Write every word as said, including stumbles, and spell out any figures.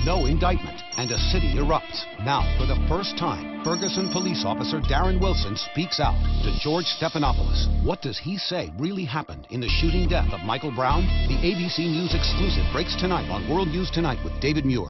no indictment, and a city erupts. Now, for the first time, Ferguson police officer Darren Wilson speaks out to George Stephanopoulos. What does he say really happened in the shooting death of Michael Brown? The A B C News exclusive breaks tonight on World News Tonight with David Muir.